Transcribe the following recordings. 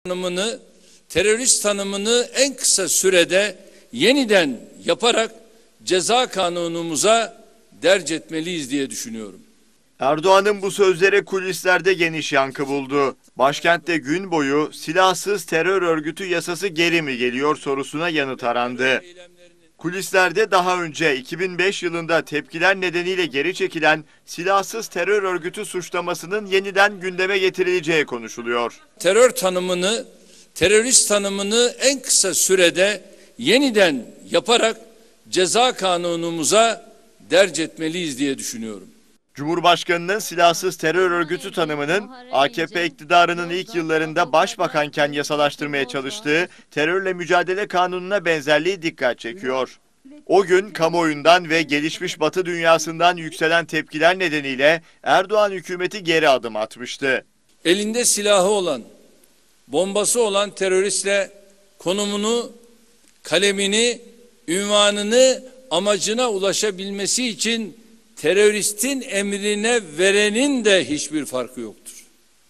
tanımını, terörist tanımını en kısa sürede yeniden yaparak ceza kanunumuza derc etmeliyiz diye düşünüyorum. Erdoğan'ın bu sözleri kulislerde geniş yankı buldu. Başkentte gün boyu silahsız terör örgütü yasası geri mi geliyor sorusuna yanıt arandı. Kulislerde daha önce 2005 yılında tepkiler nedeniyle geri çekilen silahsız terör örgütü suçlamasının yeniden gündeme getirileceği konuşuluyor. Terör tanımını, terörist tanımını en kısa sürede yeniden yaparak ceza kanunumuza derc etmeliyiz diye düşünüyorum. Cumhurbaşkanının silahsız terör örgütü tanımının AKP iktidarının ilk yıllarında başbakanken yasalaştırmaya çalıştığı terörle mücadele kanununa benzerliği dikkat çekiyor. O gün kamuoyundan ve gelişmiş Batı dünyasından yükselen tepkiler nedeniyle Erdoğan hükümeti geri adım atmıştı. Elinde silahı olan, bombası olan teröristle konumunu, kalemini, ünvanını, amacına ulaşabilmesi için teröristin emrine verenin de hiçbir farkı yoktur.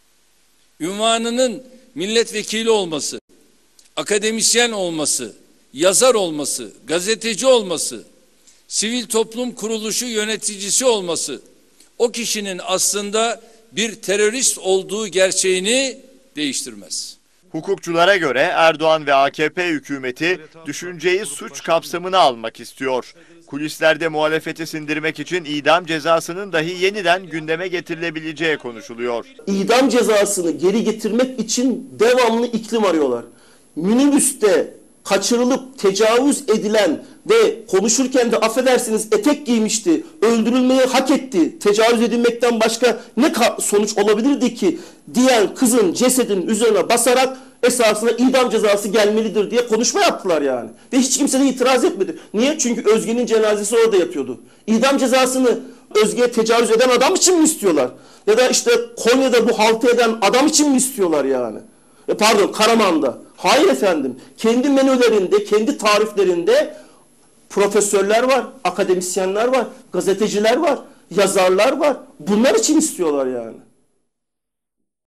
Ünvanının milletvekili olması, akademisyen olması, yazar olması, gazeteci olması, sivil toplum kuruluşu yöneticisi olması, o kişinin aslında bir terörist olduğu gerçeğini değiştirmez. Hukukçulara göre Erdoğan ve AKP hükümeti düşünceyi suç kapsamına almak istiyor. Kulislerde muhalefeti sindirmek için idam cezasının dahi yeniden gündeme getirilebileceği konuşuluyor. İdam cezasını geri getirmek için devamlı iklim arıyorlar. Minibüste kaçırılıp tecavüz edilen ve konuşurken de affedersiniz etek giymişti, öldürülmeyi hak etti, tecavüz edilmekten başka ne sonuç olabilirdi ki diyen kızın cesedinin üzerine basarak esasında idam cezası gelmelidir diye konuşma yaptılar yani. Ve hiç kimse de itiraz etmedi. Niye? Çünkü Özge'nin cenazesi orada yatıyordu. İdam cezasını Özge'ye tecavüz eden adam için mi istiyorlar? Ya da işte Konya'da bu haltı eden adam için mi istiyorlar yani? Pardon, Karaman'da. Hayır efendim. Kendi menülerinde, kendi tariflerinde profesörler var, akademisyenler var, gazeteciler var, yazarlar var. Bunlar için istiyorlar yani.